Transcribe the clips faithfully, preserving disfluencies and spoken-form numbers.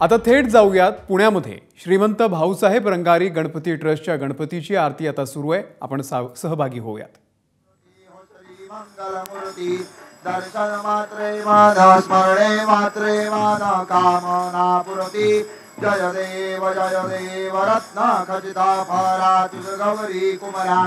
आता थेट जाऊयात पुण्यामध्ये श्रीमंत भाऊसाहेब रंगारी गणपती ट्रस्टच्या गणपतीची आरती आता सुरू आहे। आपण सहभागी होऊयात। दर्शन मात्रे मान स्मरणे मात्रे मान कामना पुरती जय देव जय देव रत्न खचिता फारा तुझ गौरी कुमरा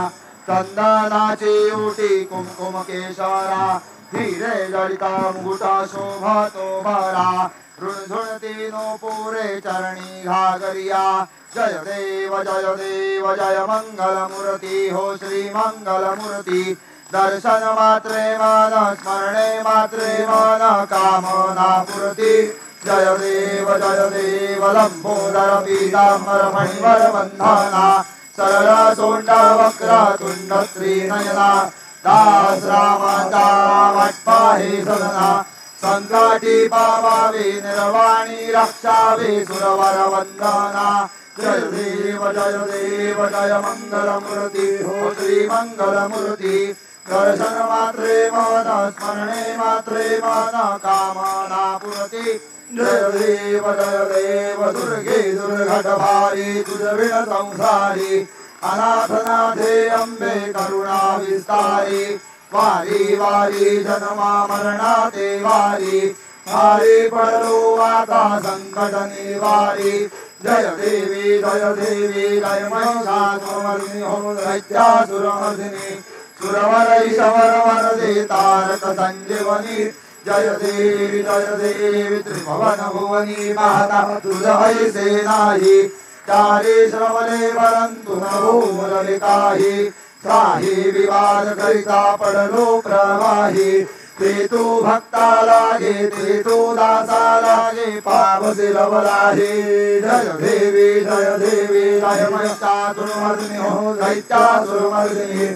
चंदनाची उटी कुमकुम केशरा हिरे जडिता मुकुटा शोभा तो भरा ऋणझुणती नो पुरे चरणी घागरिया जय देव जय देव जय मंगल मूर्ति हो श्री मंगल मूर्ति दर्शन मात्रे मान स्मरणे मात्रे मान कामना पूर्ति जय देव जय देव लंबोदर पीतांबर मणिवर बंधना सरल सोंड वक्र तुंड त्रिनयना दास रामाचा वाटपाहे सदना संकटी पावावे निर्वाणी रक्षावे सुरवर वंदना जय देव जय देव जय मंगल मूर्ति हो श्री मंगल मूर्ति दर्शन मात्रे मान स्मरणे मात्रे मान कामना पूर्ति जय देव जय देव दुर्गे दुर्घट भारी तुझ विण संसारी अनाथनाथे अंबे करुणा विस्तारी वारी वारी जन्मा मरणा ते वारी भारी पडलो आता संकट निवारी जय देवी जय देवी जय महिषासुरमर्दिनी हो दैत्यासुरमर्दिनी सुरवर ईश्वर वरदे तारक संजीवनी जय देवी जय देवी त्रिभुवन भुवनी माता तुझ ऐसे नाही चारी श्रवणे परंतु न भूमललिताही काही विवाद करिता पडलो प्रवाही ते तू भक्ता लागे ते तू दासा लागे पावसी लवलाही जय देवी जय देवी जय महिषासुरमर्दिनी हो दैत्यासुरमर्दिनी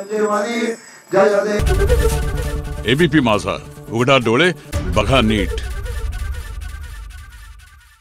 एबीपी माझा, उघडा डोळे बघा नीट।